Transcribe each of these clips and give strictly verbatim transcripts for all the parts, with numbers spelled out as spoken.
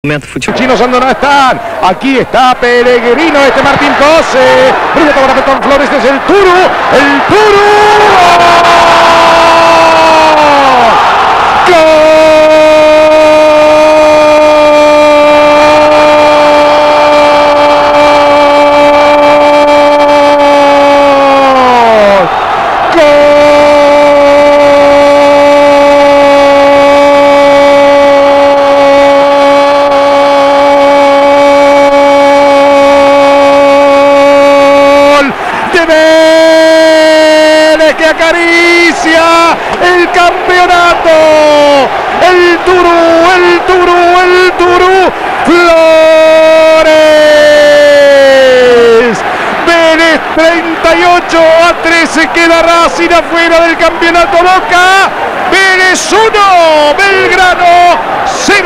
Chinos donde no están. Aquí está Pellegrino, este Martín Cose. Brilla para con Flores, este es el Turu. El Turu. ¡Gol! Que acaricia el campeonato, el Turu, el Turu, el Turu, Flores, Vélez treinta y ocho a trece, queda Racing afuera del campeonato. Boca, Vélez uno, Belgrano cero.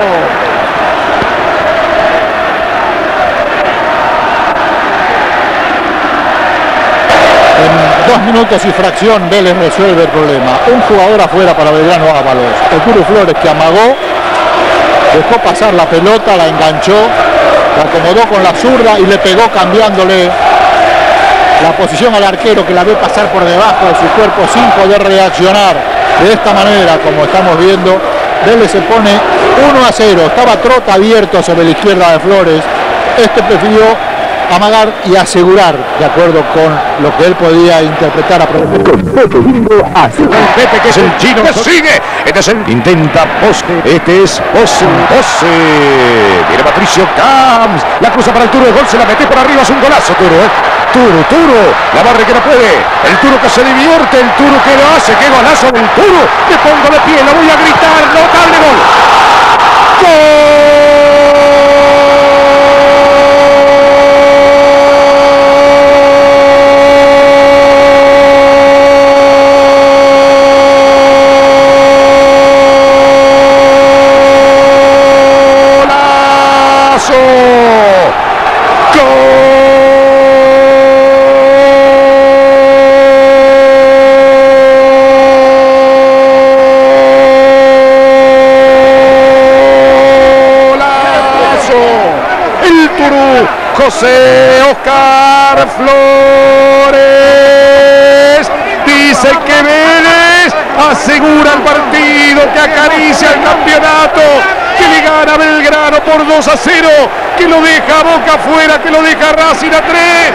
Dos minutos y fracción, Vélez resuelve el problema. Un jugador afuera para Belgrano Ábalos. El Turu Flores, que amagó, dejó pasar la pelota, la enganchó, la acomodó con la zurda y le pegó cambiándole la posición al arquero, que la ve pasar por debajo de su cuerpo sin poder reaccionar. De esta manera, como estamos viendo, Vélez se pone uno a cero. Estaba Trota abierto sobre la izquierda de Flores. Este prefirió amagar y asegurar, de acuerdo con lo que él podía interpretar a Pepe, que es el chino que sigue. Este es el intenta Pose. Este es Pose. Pose. Viene Patricio Camps. La cruza para el Turu. El gol se la mete por arriba. Es un golazo, Turu. ¿eh? Turu, Turu. La barre que no puede. El Turu que se divierte. El Turu que lo hace. ¡Qué golazo del Turu! Me pongo de pie. La voy a gritar. Notable gol. ¡Gol! José Oscar Flores dice que Vélez asegura el partido, que acaricia el campeonato, que le gana Belgrano por dos a cero, que lo deja Boca afuera, que lo deja Racing a tres.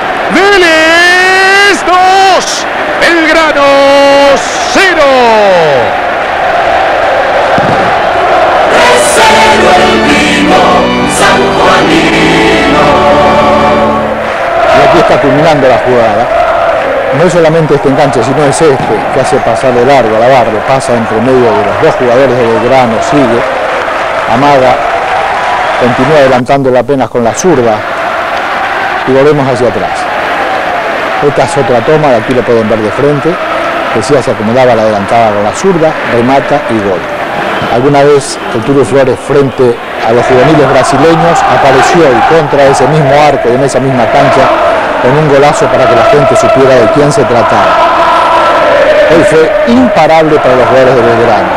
Vélez dos, Belgrano cero. Y aquí está culminando la jugada. No es solamente este enganche, sino es este que hace pasar de largo a la barra, pasa entre medio de los dos jugadores de Belgrano, sigue, amaga, continúa adelantándola apenas con la zurda y volvemos hacia atrás. Esta es otra toma, de aquí lo pueden ver de frente. Decía, se acomodaba la adelantada con la zurda, remata y gol. Alguna vez el Turu Flores, frente a los juveniles brasileños, apareció y contra ese mismo arco y en esa misma cancha con un golazo para que la gente supiera de quién se trataba. Él fue imparable para los jugadores de Belgrano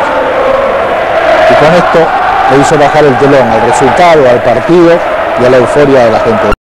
y con esto le hizo bajar el telón al resultado, al partido y a la euforia de la gente.